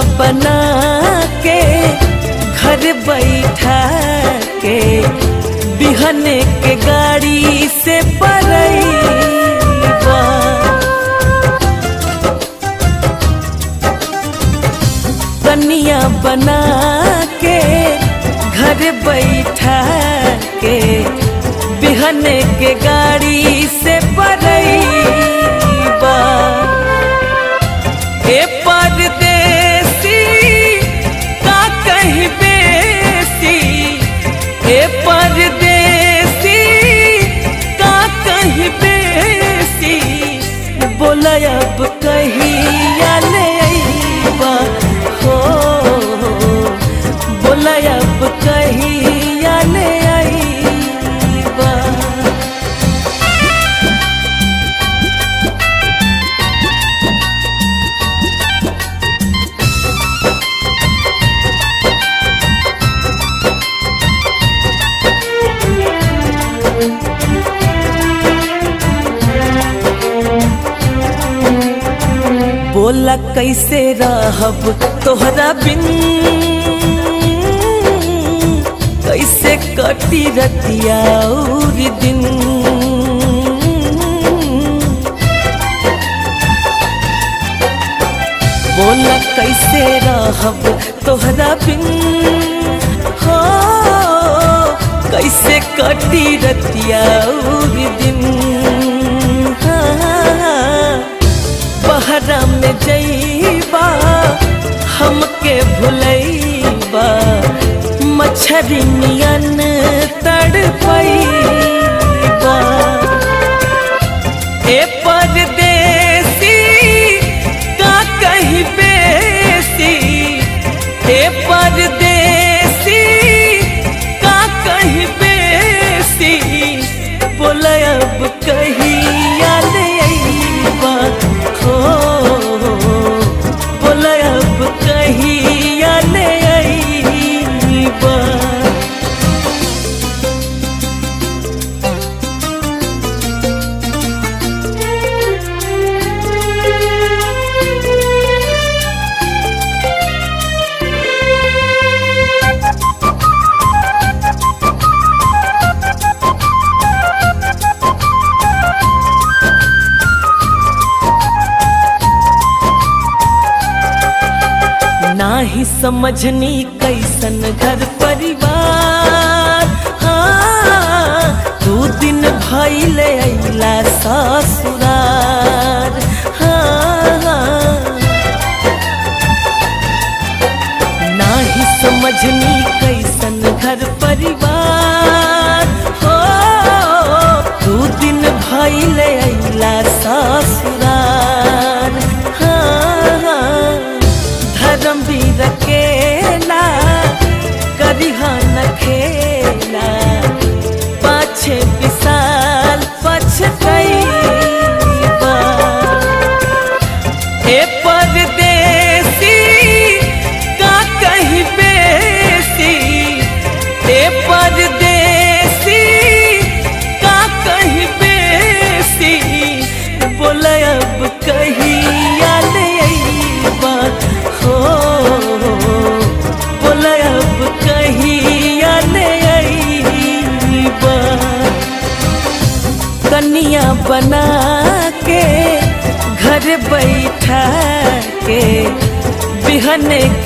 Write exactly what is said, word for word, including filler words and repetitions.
बना के घर बैठा के बिहने के गाड़ी से परईबा। कनिया बना के घर बैठा के बिहने के गाड़ी से परईबा। ए परदेसी का कहीं बेसी, ए परदेसी का कहीं बेसी, बोला अब कहिया ले अइबा हो, बोला अब कहिया ले अइबा। बोला कैसे रहब तोहरा बिन, कैसे कटी रतिया और दिन। बोला कैसे रहब तोहरा बिन हो, कैसे कटी रतिया और दिन। बहरा में जइबा हमके भुलैबा, मछरी नियन तड़पैबा। ए परदेसी का कहीं बेसी, ए परदेसी का कहीं बेसी, बोला अब कहिया ले अइबा हो, बोला अब कहिया ले अइबा। नाही समझनी कैसन घर परिवार, हाँ दू दिन भइले अइला ससुरार। हाँ, हाँ नाही समझनी कैसन घर परिवार हो, दू दिन भइले अइला ससुरार। धर्मवीर अकेला करिहा न खेला, पाछे विशाल पछतैबा। ए परदेसी का कहीं बेसी, ए परदेसी का कहीं बेसी, बोला अब कहिया ले अइबा हो, बोला अब कहिया ले अइबा। कनिया बना के घर बैठा के बिहने